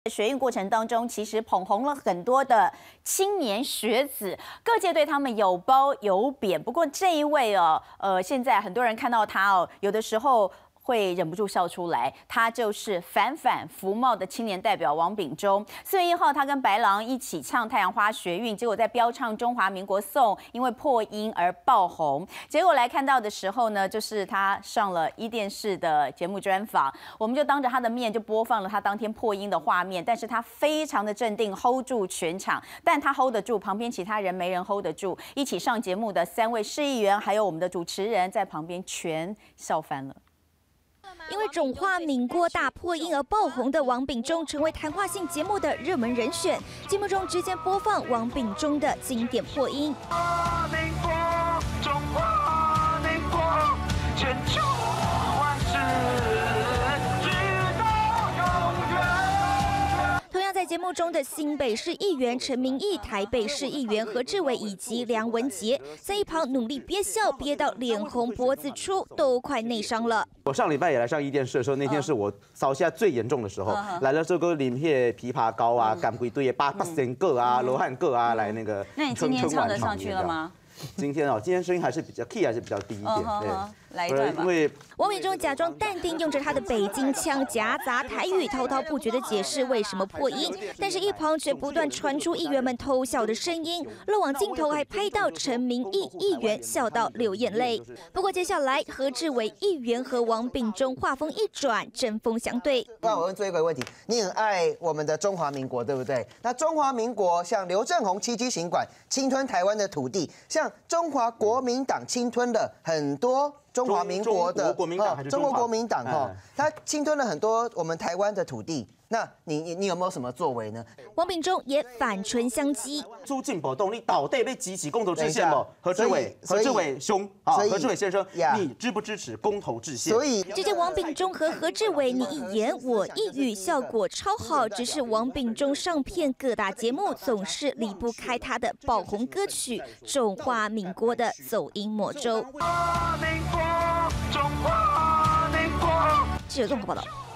学运过程当中，其实捧红了很多的青年学子，各界对他们有褒有贬。不过这一位现在很多人看到他有的时候会忍不住笑出来。他就是反服贸的青年代表王炳忠。4月1号，他跟白狼一起唱太阳花学运，结果在飙唱中华民国颂，因为破音而爆红。结果来看到的时候呢，就是他上了电视的节目专访，我们就当着他的面就播放了他当天破音的画面，但是他非常的镇定 ，hold 住全场，但他 hold 得住，旁边其他人没人 hold 得住。一起上节目的3位市议员，还有我们的主持人在旁边全笑翻了。 因为中华民国大破音而爆红的王炳忠，成为谈话性节目的热门人选。节目中直接播放王炳忠的经典破音。中华民国，千秋万世，直到永远。同样在节目中的新北市议员陈明义、台北市议员何志伟以及梁文杰，在一旁努力憋笑，憋到脸红脖子粗，都快内伤了。 我上礼拜也来上电视的时候，那天是我烧下最严重的时候，来了这个淋些枇杷膏啊、干龟堆8,000个啊、罗汉个啊来那个。 那你今天唱得上去了吗？ 今天声音还是比较 key 还是比较低一点，对。 来一段吧。 王炳忠假装淡定，用着他的北京腔夹杂台语，滔滔不绝地解释为什么破音，但是一旁却不断传出议员们偷笑的声音，漏网镜头还拍到陈明义议员笑到流眼泪。不过接下来何志伟议员和王炳忠话锋一转，针锋相对。 那我问最后一个问题，你很爱我们的中华民国，对不对？那中华民国像刘正鸿7G行馆侵吞台湾的土地，像中华国民党侵吞了很多。中华民国的中国国民党他侵吞了很多我们台湾的土地。那你有没有什么作为呢？ 王炳忠也反唇相讥： 朱进宝动，你到底被激起公投制宪吗？何志伟兄啊，何志伟先生，你支不支持公投制宪？ 所以只见王炳忠和何志伟你一言我一语，效果超好。只是王炳忠上片各大节目总是离不开他的爆红歌曲《中华民国》的走音魔咒。中华民国。记者综合报道。